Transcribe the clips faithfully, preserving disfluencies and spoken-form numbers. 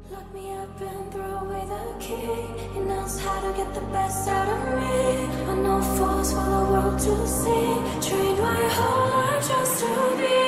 Lock me up and throw away the key. He knows how to get the best out of me. I know force for the world to see. Trained my whole life just to be.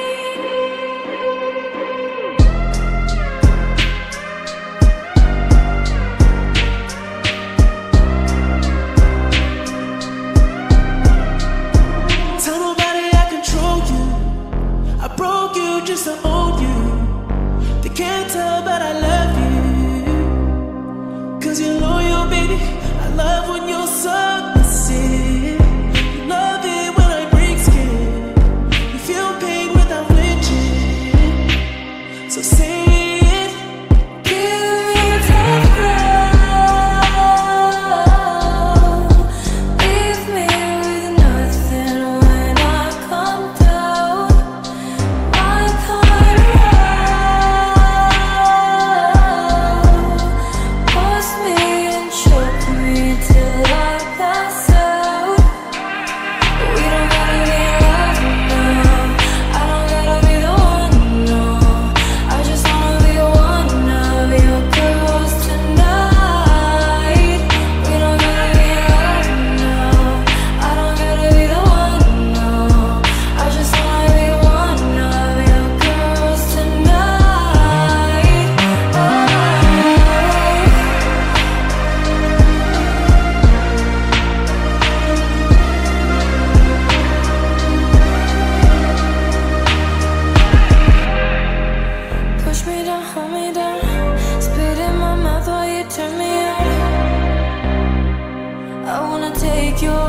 Tell nobody I control you. I broke you just to own you. They can't tell, but I love you. Cause you're loyal, baby. I love when you're submissive. You love it when I break skin. You feel pain without flinching. So say it. Give me tough love. Leave me with nothing when I come down. My kind love. Force me and choke me till I pass out. We don't gotta be loving now. I don't gotta be the one, no. I just wanna be one of your girls tonight. We don't gotta be loving now. I don't gotta be the one, no. I just wanna be one of your girls tonight. Oh. Push me down, hold me down. Spit in my mouth while you turn me on. I wanna take your